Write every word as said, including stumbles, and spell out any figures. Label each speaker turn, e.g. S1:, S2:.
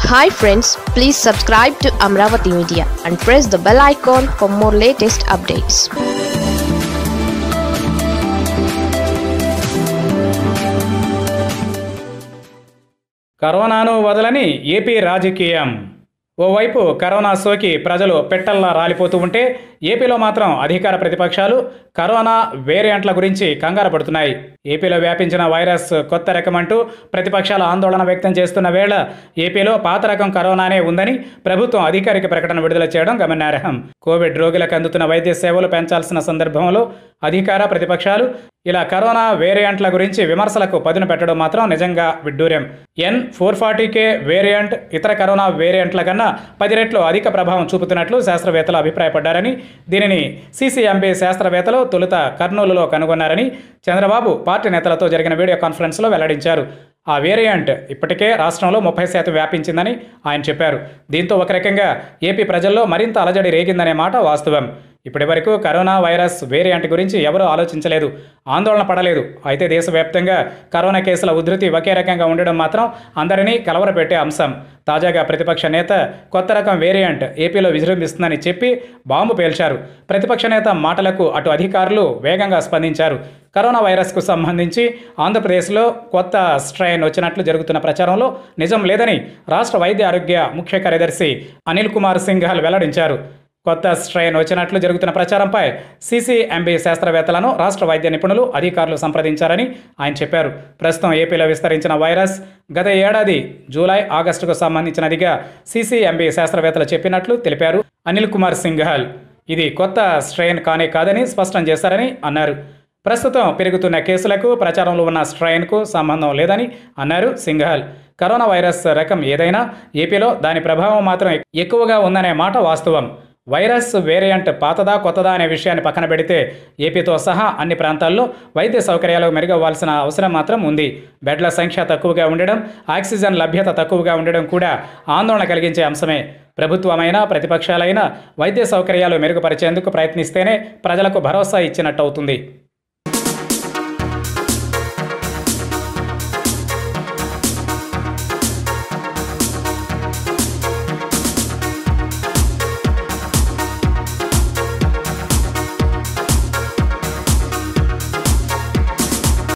S1: Hi friends, please subscribe to Amravati Media and press the bell icon for more latest updates.
S2: కరోనాను వదలని AP రాజకీయం. ఓవైపు corona సోకి ప్రజలు పెట్టల్లా రాలిపోతూ ఉంటే ఏపీలో మాత్రం అధికార ప్రతిపక్షాలు కరోనా వేరియంట్ల గురించి కంగారు పడుతున్నాయి. ఏపీలో వ్యాపించిన వైరస్ కొత్త రకమంటూ ప్రతిపక్షాలు ఆందోళన వ్యక్తం చేస్తున్న వేళ ఏపీలో పాత రకం కరోనానే ఉందని ప్రభుత్వం అధికారిక ప్రకటన విడుదల చేయడం గమనార్హం. కోవిడ్ రోగులకు అందుతున్న వైద్య సేవలు పెంచాల్సిన సందర్భంలో అధికార ప్రతిపక్షాలు ఇలా కరోనా వేరియంట్ల గురించి విమర్శలకు పదును పెట్టడం మాత్రం నిజంగా విడ్డూర్యం. N four forty K variant ఇతర కరోనా వేరియంట్ల కన్నా పది రెట్లు అధిక ప్రభావం చూపుతున్నట్లు శాస్త్రవేత్తలు అభిప్రాయపడ్డారని, దీనిని సీసీఎంబీ శాస్త్రవేత్తలు తొలుత కర్నూలులో కనుగొన్నారని చంద్రబాబు పార్టీ నేతలతో జరిగిన వీడియో కాన్ఫరెన్స్లో వెల్లడించారు. ఆ వేరియంట్ ఇప్పటికే రాష్ట్రంలో ముప్పై శాతం వ్యాపించిందని ఆయన చెప్పారు. దీంతో ఒక రకంగా ఏపీ ప్రజల్లో మరింత అలజడి రేగిందనే మాట వాస్తవం. ఇప్పటి వరకు కరోనా వైరస్ వేరియంట్ గురించి ఎవరూ ఆలోచించలేదు, ఆందోళన పడలేదు. అయితే దేశవ్యాప్తంగా కరోనా కేసుల ఉధృతి ఒకే రకంగా ఉండడం మాత్రం అందరినీ కలవరపెట్టే అంశం. తాజాగా ప్రతిపక్ష నేత కొత్త రకం వేరియంట్ ఏపీలో విజృంభిస్తుందని చెప్పి బాంబు పేల్చారు. ప్రతిపక్ష నేత మాటలకు అటు అధికారులు వేగంగా స్పందించారు. కరోనా వైరస్కు సంబంధించి ఆంధ్రప్రదేశ్లో కొత్త స్ట్రెయిన్ వచ్చినట్లు జరుగుతున్న ప్రచారంలో నిజం లేదని రాష్ట్ర వైద్య ఆరోగ్య ముఖ్య కార్యదర్శి అనిల్ కుమార్ సింఘాల్ వెల్లడించారు. కొత్త స్ట్రెయిన్ వచ్చినట్లు జరుగుతున్న ప్రచారంపై సీసీఎంబీ శాస్త్రవేత్తలను రాష్ట్ర వైద్య నిపుణులు అధికారులు సంప్రదించారని ఆయన చెప్పారు. ప్రస్తుతం ఏపీలో విస్తరించిన వైరస్ గత ఏడాది జూలై ఆగస్టుకు సంబంధించినదిగా సీసీఎంబీ శాస్త్రవేత్తలు చెప్పినట్లు తెలిపారు అనిల్ కుమార్ సింఘాల్. ఇది కొత్త స్ట్రెయిన్ కానే కాదని స్పష్టం చేశారని అన్నారు. ప్రస్తుతం పెరుగుతున్న కేసులకు ప్రచారంలో ఉన్న స్ట్రెయిన్కు సంబంధం లేదని అన్నారు సింఘాల్. కరోనా వైరస్ రకం ఏదైనా ఏపీలో దాని ప్రభావం మాత్రం ఎక్కువగా ఉందనే మాట వాస్తవం. వైరస్ వేరియంట్ పాతదా కొత్తదా అనే విషయాన్ని పక్కన పెడితే ఏపీతో సహా అన్ని ప్రాంతాల్లో వైద్య సౌకర్యాలు మెరుగవ్వాల్సిన అవసరం మాత్రం ఉంది. బెడ్ల సంఖ్య తక్కువగా ఉండడం, ఆక్సిజన్ లభ్యత తక్కువగా ఉండడం కూడా ఆందోళన కలిగించే అంశమే. ప్రభుత్వమైనా ప్రతిపక్షాలైనా వైద్య సౌకర్యాలు మెరుగుపరిచేందుకు ప్రయత్నిస్తేనే ప్రజలకు భరోసా ఇచ్చినట్టు అవుతుంది.